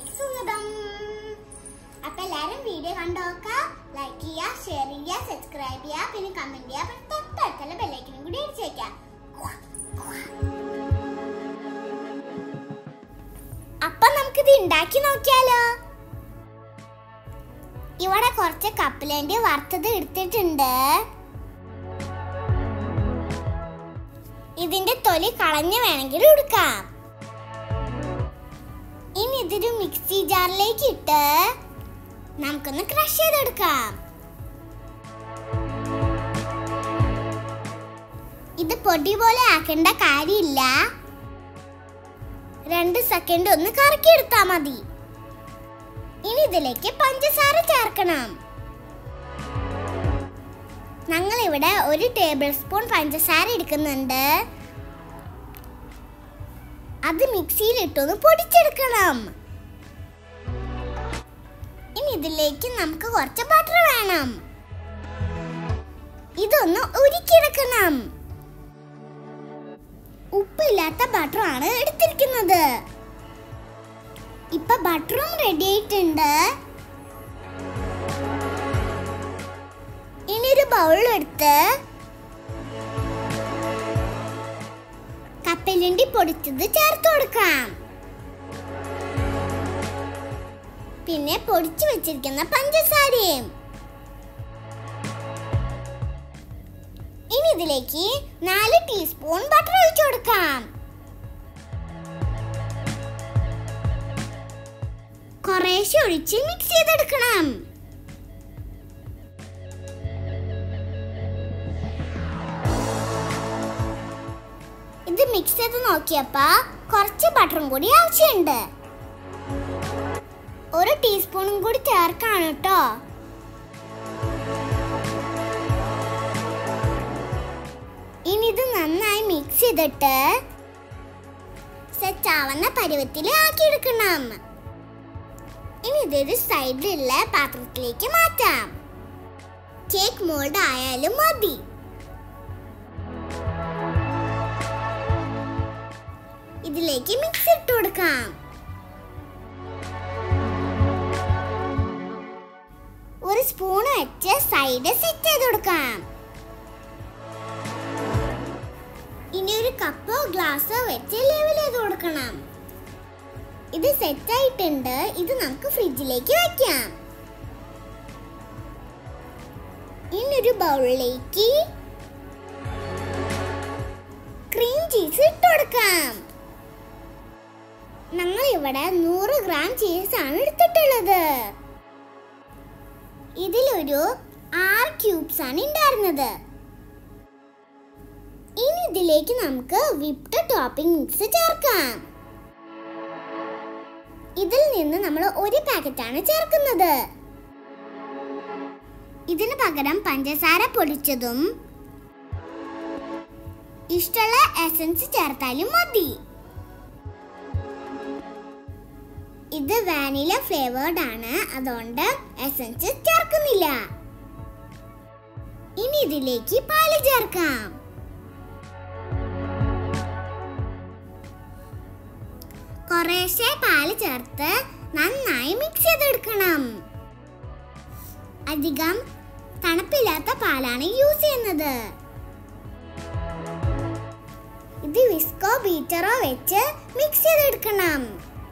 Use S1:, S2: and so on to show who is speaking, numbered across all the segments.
S1: ചാനലിലേക്ക് സ്വാഗതം. അപ്പോൾ എല്ലാവരും വീഡിയോ കണ്ടോക്കുക, ലൈക്ക് ചെയ്യുക, ഷെയർ ചെയ്യുക, സബ്സ്ക്രൈബ് ചെയ്യുക, പിന്നെ കമന്റ് ചെയ്യുക, പിന്നെ തൊട്ടടുത്തുള്ള ബെൽ ഐക്കണും കൂടി അടിച്ചു വെക്കാം. അപ്പൊ നമുക്കിത് ഉണ്ടാക്കി നോക്കിയാലോ. ഇവിടെ കുറച്ച് കപ്പലണ്ടി വറുത്തത് എടുത്തിട്ടുണ്ട്. ഇതിന്റെ തൊലി കളഞ്ഞ് വേണമെങ്കിൽ എടുക്കാം. ഇനി ഇതൊരു മിക്സി ജാറിലേക്ക് ഇട്ട് നമുക്കൊന്ന് ക്രഷ് ചെയ്തെടുക്കാം. ഇത് പൊടി പോലെ ആക്കേണ്ട കാര്യമില്ല, 2 സെക്കൻഡ് ഒന്ന് കറക്കിയെടുത്താൽ മതി. ഇനി ഇതിലേക്ക് പഞ്ചസാര ചേർക്കണം. ഞങ്ങൾ ഇവിടെ 1 ടേബിൾ സ്പൂൺ പഞ്ചസാര എടുക്കുന്നുണ്ട്. അത് മിക്സിയിൽ ഇട്ടൊന്ന് പൊടിച്ചെടുക്കണം. ഇനി ഇതിലേക്ക് നമുക്ക് കുറച്ച് ബട്ടർ വേണം. ഇതൊന്ന് ഉരുക്കിയെടുക്കണം. ഉപ്പില്ലാത്ത ബട്ടർ ആണ് എടുത്തിരിക്കുന്നത്. ഇപ്പൊ ബട്ടറും റെഡി ആയിട്ടുണ്ട്. ഇനി ഒരു ബൗൾ എടുത്ത് കപ്പലണ്ടി പൊടിച്ചത് ചേർത്ത് കൊടുക്കാം. പിന്നെ പൊടിച്ചു വെച്ചിരിക്കുന്ന പഞ്ചസാരയും. ഇനി ഇതിലേക്ക് 4 ടീസ്പൂൺ ബട്ടർ ഒഴിച്ചു കൊടുക്കാം. കുറേശ്ശെ ഒഴിച്ച് മിക്സ് ചെയ്തെടുക്കണം. ഇത് മിക്സ് ചെയ്ത് നോക്കിയപ്പോ കുറച്ച് ബട്ടറും കൂടി ആവശ്യമുണ്ട്. 1 ടീസ്പൂണും കൂടി ചേർക്കാണ് കേട്ടോ. ഇനി ഇത് നന്നായി മിക്സ് ചെയ്തിട്ട് സെറ്റ് ആവുന്ന പരുവത്തിൽ ആക്കിയെടുക്കണം. ഇനി ഇതൊരു സൈഡിലുള്ള പാത്രത്തിലേക്ക് മാറ്റാം. കേക്ക് മോൾഡ് ആയാലും മതി. ഇതിലേക്ക് മിക്സ് ഇട്ട് കൊടുക്കാം. ഒരു സ്പൂൺ വെച്ച് സൈഡ് സെറ്റ് ചെയ്ത് കൊടുക്കാം. ഇനി ഒരു കപ്പോ ഗ്ലാസ്സോ വെച്ച് ലെവൽ ചെയ്ത് കൊടുക്കണം. ഇത് സെറ്റ് ആയിട്ടുണ്ട്. ഇത് നമുക്ക് ഫ്രിഡ്ജിലേക്ക് വെക്കാം. ഇനി ഒരു ബൗളിലേക്ക് ക്രീം ചീസ് ഇട്ട് കൊടുക്കാം. ഞങ്ങൾ ഇവിടെ 100 ഗ്രാം ചീസ് ആണ് എടുത്തിട്ടുള്ളത്. ഇതിലൊരു 6 ക്യൂബ്സ് ആണ് ഉണ്ടായിരുന്നത്. ഇനി ഇതിലേക്ക് നമുക്ക് വിപ്ഡ് ടോപ്പിംഗ് മിക്സ് ചേർക്കാം. ഇതിൽ നിന്ന് നമ്മൾ 1 പാക്കറ്റ് ആണ് ചേർക്കുന്നത്. ഇതിന് പകരം പഞ്ചസാര പൊടിച്ചതും ഇഷ്ടമുള്ള എസൻസ് ചേർത്താലും മതി. ഇത് വാനില ഫ്ലേവേർഡ് ആണ്, അതുകൊണ്ട് എസൻസ് ചേർക്കുന്നില്ല. ഇനി ഇതിലേക്ക് പാല് ചേർക്കാം. കുറേശ്ശെ പാല് ചേർത്ത് നന്നായി മിക്സ് ചെയ്തെടുക്കണം. അധികം തണുപ്പില്ലാത്ത പാലാണ് യൂസ് ചെയ്യുന്നത്. ഇത് വിസ്കോ ബീറ്ററോ വെച്ച് മിക്സ് ചെയ്തെടുക്കണം.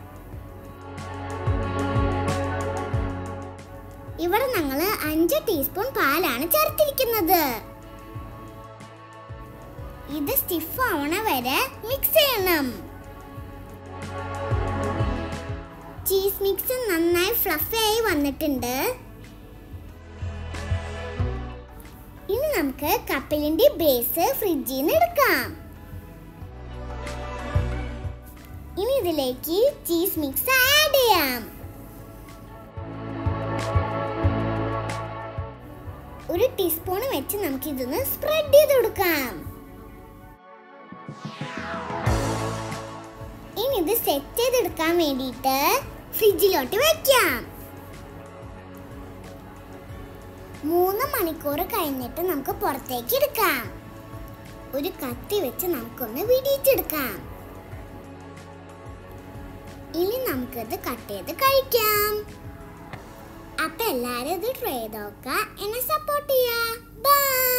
S1: ഇവിടെ ഞങ്ങൾ 5 ടീസ്പൂൺ പാലാണ് ചേർത്തിരിക്കുന്നത്. ഇത് സ്റ്റിഫ് ആവണ വരെ മിക്സ് ചെയ്യണം. ചീസ് മിക്സ് നന്നായി ഫ്ലഫി ആയി വന്നിട്ടുണ്ട്. ഇനി നമുക്ക് കപ്പലണ്ടി ബേസ് ഫ്രിഡ്ജിൽ നിന്ന് എടുക്കാം. ഇനി ഇതിലേക്ക് ചീസ് മിക്സ് ആഡ് ചെയ്യാം. 1 ടീസ്പൂൺ വെച്ച് നമുക്ക് ഇതൊന്ന് സ്പ്രെഡ് ചെയ്ത് കൊടുക്കാം. ഇനി ഇത് സെറ്റ് ചെയ്തെടുക്കാൻ വേണ്ടിയിട്ട് ഫ്രിഡ്ജിലോട്ട് വെക്കാം. 3 മണിക്കൂർ കഴിഞ്ഞിട്ട് നമുക്ക് പുറത്തേക്ക് എടുക്കാം. ഒരു കത്തി വെച്ച് നമുക്കൊന്ന് വിടിയിച്ചെടുക്കാം. ഇനി നമുക്കിത് കട്ട് ചെയ്ത് കഴിക്കാം. അപ്പൊ എല്ലാരും ഇത് ട്രൈ ചെയ്ത് നോക്കുക. എന്നെ സപ്പോർട്ട് ചെയ്യാ. ബൈ.